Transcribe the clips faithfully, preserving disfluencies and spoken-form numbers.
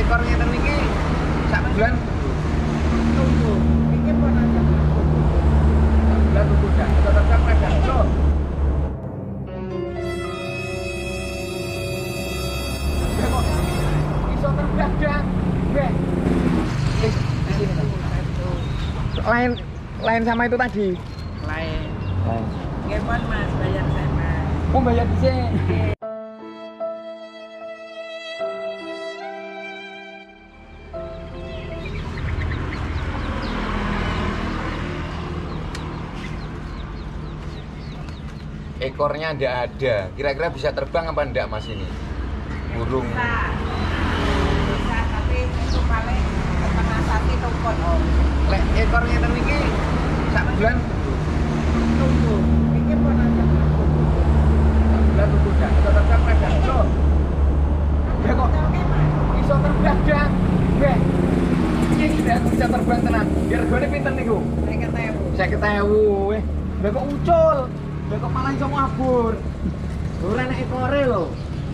ekor ngeten niki sak bulan Tunggu, ini pun aja bulan tunggu dah. Tetap sampai dah. Loh. Ya kok iso tergadang. Weh. Eh, di sini kan. Lain lain sama itu tadi. lain. Lain. Gimana mas, bayar saya mas. Oh, bayar di sini. Ekornya ndak ada. Kira-kira bisa terbang apa ndak mas ini? Burung. Bisa, bisa tapi itu paling setengah sati tukun om. Lek ekor ngeten niki sak bulan Tunggu, ini pun aja bulan tunggu dah. Tetap sampai dah. Loh. Ya kok iso tergadang. Weh. Iki ndak bisa terbang tenan. Ya regane pinten niku? saya ketemu. seket ewu. Weh. Lah kok ucul. Lah kok malah iso mabur. Ora enek ekore lho.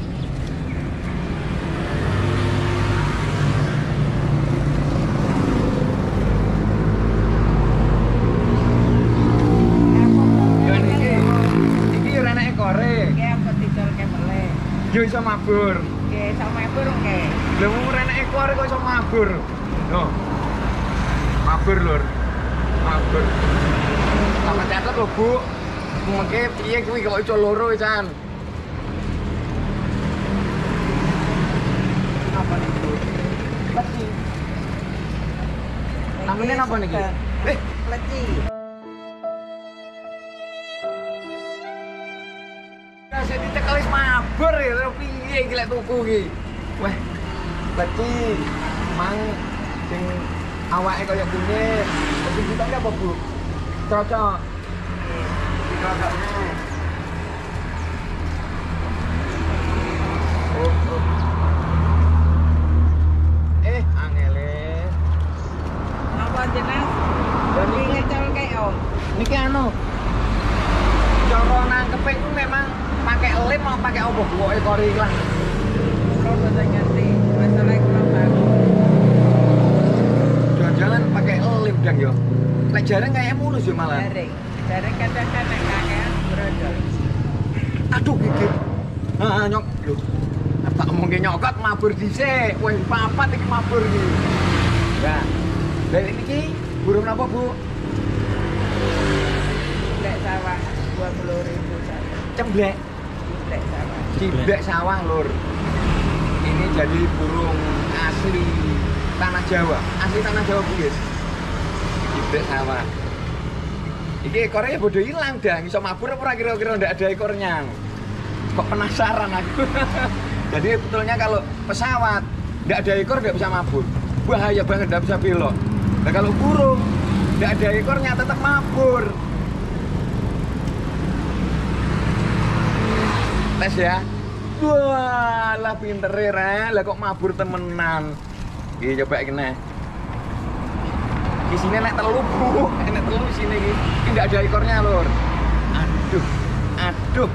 Ya niki. Iki ora enek ekore. Oke, aku tidur ke mele. Yo iso mabur. Oke, sama ibu oke. Lha wong ora enek ekore kok iso mabur. Loh. Mabur lur. Mabur. Sama catet lho, Bu. Mengke piye kuwi kok iso loro Chan. Apa nih bu? Leci. Namanya apa niki? Eh, Leci. Nah, saya ditekel wis mabur ya, lho piye iki lek tuku iki. Weh, leci mang sing awake kaya kunyit. Tapi kita apa, Bu? Cocok. Cocoknya. Oh, oh. Eh, angele. Apa jeneng? Dan Ini niki ngecol kayak om. niki anu. Cara nangkepe ku memang pakai lem mau pakai apa, Bu? Ekor iki lah. Kalau bisa ngerti, masalahnya kurang bagus. Jangan-jangan pakai lem dang yo. Lek jarang kayak mulus yo malah. Jaring, jaring kadang-kadang kakean brodol. Aduh gigit. Heeh nyok. Lho. Tak omongke nyokot mabur dhisik. Wih, papat iki mabur iki. Nah. Lah niki burung apa, Bu? Ciblek sawah dua puluh ribu satu. Cemblek. Ciblek sawah. Ciblek sawah, Lur. Ini jadi burung asli tanah Jawa. Asli tanah Jawa, Bu, guys. Ciblek sawah. Iki ekornya bodoh hilang dah. Iso mabur apa kira-kira ndak ada ekornya? Kok penasaran aku. Jadi betulnya kalau pesawat ndak ada ekor nggak bisa mabur. Bahaya banget, ndak bisa belok. Nah kalau burung ndak ada ekornya tetap mabur. Tes ya. Wah, lah pinter ya, lah kok mabur temenan. Iki coba kene. Di sini nek telu, Bu. Nek telu di sini iki. Iki ndak ada ekornya, Lur. Aduh. Aduh.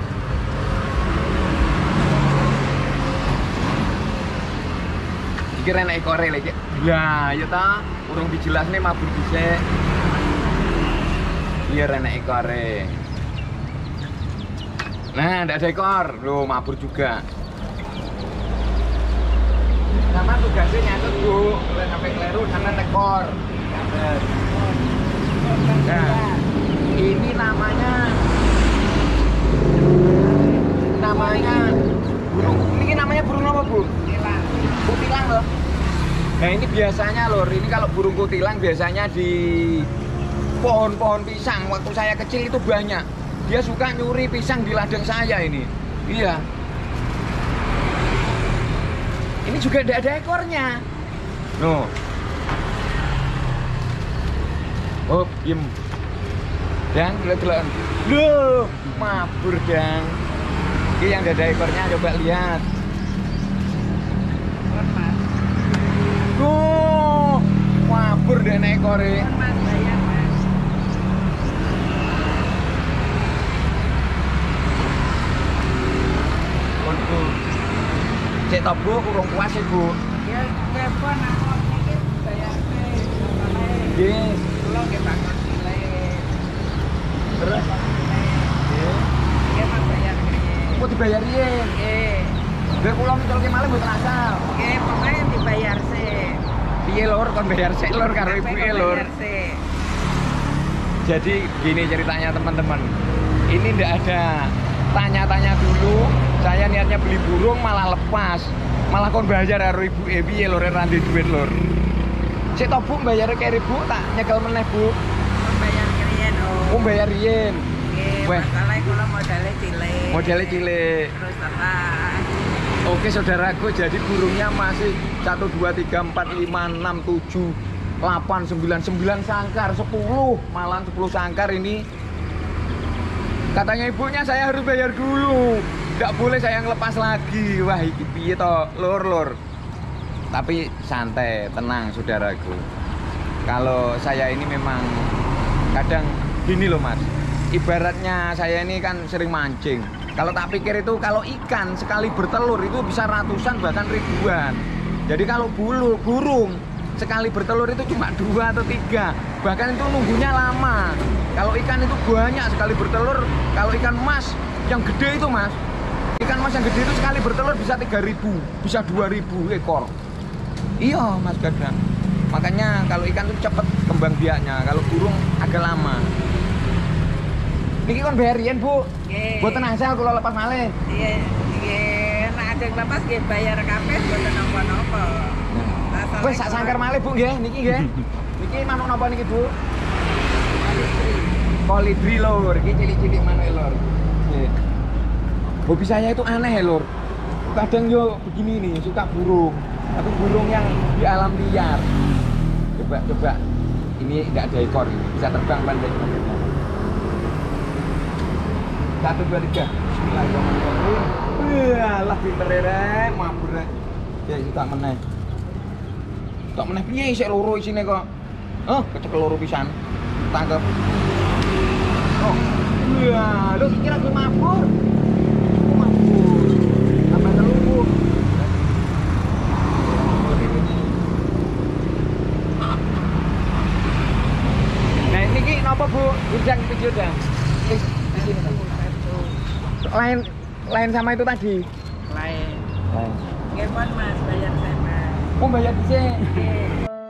Iki enek ekore lek. Lah, ya ta, urung dijelasne mabur dhisik. Iya enek ekore. Nah, ndak ada ekor. Loh, mabur juga. Sama tugasnya nyatet, Bu. Lek sampai kleru sama tekor. Nyatet. Nah, ini namanya namanya burung. Ini namanya burung apa, Bu? Hilang. Kutilang loh. Nah ini biasanya lor, ini kalau burung kutilang biasanya di pohon-pohon pisang. Waktu saya kecil itu banyak. Dia suka nyuri pisang di ladang saya ini. Iya. Ini juga tidak ada ekornya. No. Oh, diem. Dan gelap-gelapan. Loh, mabur dan. Ini yang tidak ada ekornya, coba lihat. Mas. Tuh, mabur deh naik ekore. Mas, bayar mas. Waduh. Cek toh, Bu, urung puas ya, Bu. Oke Ya telepon aku iki bayar sih. Nggih. Kula nggih bangun cilik. Terus nggih. Nggih Mas bayar nggih. Kok dibayar yen? Nggih. Lha kula miculke malih mboten asal. Nggih, pokoke dibayar sih. Piye lur kon bayar sik lur karo Sampai ibuke kok lur. bayar sih. Jadi gini ceritanya teman-teman. Ini ndak ada tanya-tanya dulu. Saya niatnya beli burung malah lepas. Malah kon bayar karo ibuke piye lur ra ndek duit lur. Sik to Bu bayar kere Bu tak nyekel meneh Bu. Bayar kirian oh. Oh bayar yen. Nggih, Weh. masalah kula modalnya cilik. Modalnya cilik. Terus terang. Oke saudaraku, jadi burungnya masih satu, dua, tiga, empat, lima, enam, tujuh, delapan, sembilan, sembilan sangkar, sepuluh, malah sepuluh sangkar ini. Katanya ibunya saya harus bayar dulu, nggak boleh saya ngelepas lagi. Wah iki piye to lur lur. Tapi santai, tenang saudaraku. Kalau saya ini memang kadang gini loh mas, ibaratnya saya ini kan sering mancing. Kalau tak pikir itu kalau ikan sekali bertelur itu bisa ratusan bahkan ribuan. Jadi kalau bulu burung sekali bertelur itu cuma dua atau tiga, bahkan itu nunggunya lama. Kalau ikan itu banyak sekali bertelur. Kalau ikan mas yang gede itu mas, ikan mas yang gede itu sekali bertelur bisa tiga ribu, bisa dua ribu ekor. Iya mas kadang. Makanya kalau ikan itu cepet kembang biaknya, kalau burung agak lama. Niki kon bayar yen, Bu. Nggih. Mboten asal kula lepas malih. Iya, nggih, nek ajeng lepas nggih bayar kabeh mboten napa-napa. Asal Wes sak sangkar malih, Bu nggih, niki nggih. Niki manuk napa niki, Bu? Kolibri lur, iki cilik-cilik manuk lur. Nggih. Hobi saya itu aneh lur. Kadang yo begini nih, suka burung. Tapi burung yang di alam liar. Coba coba. Ini enggak ada ekor ini, bisa terbang pandai. Satu, dua, tiga. Bismillahirrahmanirrahim. Walah pinter rek, mabur rek. Ya iki tak meneh. Tak meneh piye isih loro isine kok. Oh, kecekel loro pisan. Tangkep. Oh. Wah, lu kira gue mabur. Gue mabur. Tambah telu, Bu. Nah, ini ki napa, Bu? Ujang video dah. Di sini. Lain lain sama itu tadi. lain. Lain. Nggih, Mas, Mas, bayar saya, Mas. Oh, bayar dhisik. Nggih.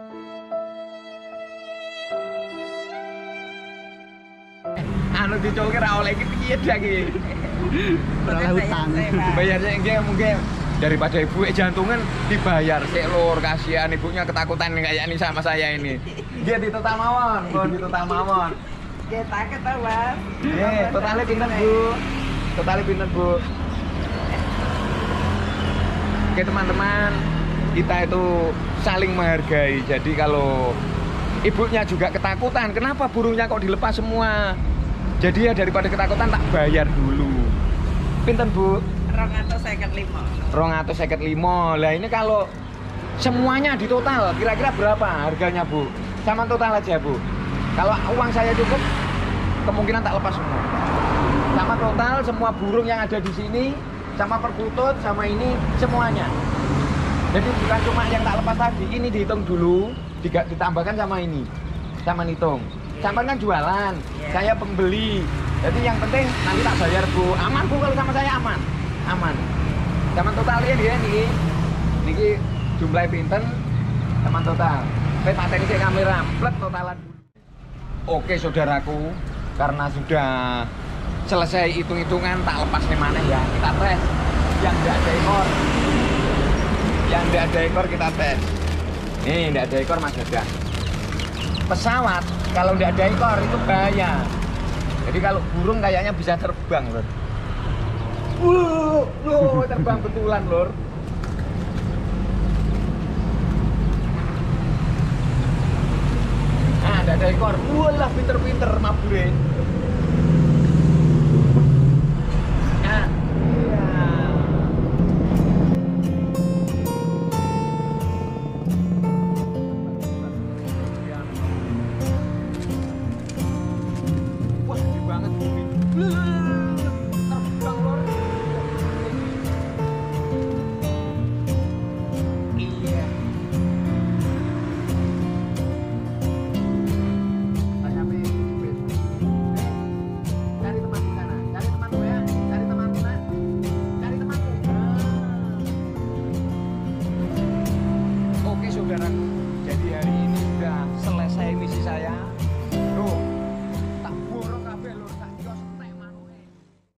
Anu dicolke ra oleh iki piye dak iki. Oleh utang. Bayarnya nggih mungkin daripada ibu jantungan dibayar sik lur, kasihan ibunya ketakutan kayak ini sama saya ini. Nggih ditotal mawon, mohon ditotal mawon. Nggih, taket to, Mas. Nggih, totalnya pinten, Bu? Totalnya pinten, Bu? Oke teman-teman, kita itu saling menghargai. Jadi kalau ibunya juga ketakutan, kenapa burungnya kok dilepas semua? Jadi ya daripada ketakutan tak bayar dulu. Pinten, Bu? dua ratus lima puluh lima. dua ratus lima puluh lima. Lah ini kalau semuanya di total kira-kira berapa harganya, Bu? Sama total aja, Bu. Kalau uang saya cukup, kemungkinan tak lepas semua. Sama total semua burung yang ada di sini, sama perkutut, sama ini semuanya. Jadi bukan cuma yang tak lepas tadi, ini dihitung dulu, ditambahkan sama ini, sama hitung. Sama kan jualan, Yeah. saya pembeli. Jadi yang penting nanti tak bayar, Bu. Aman, Bu, kalau sama saya aman, aman. Sama totalnya dia nih, niki jumlah pinten, sama total. Saya paten ini kamera, plet totalan. Oke saudaraku, karena sudah selesai hitung-hitungan tak lepas nih mana ya, kita tes yang tidak ada ekor, yang tidak ada ekor kita tes. Nih tidak ada ekor Mas Dadah. Pesawat kalau tidak ada ekor itu bahaya. Jadi kalau burung kayaknya bisa terbang lor. Wuh, loh, terbang betulan lor. Nah, tidak ada ekor. Walah pinter-pinter mabure.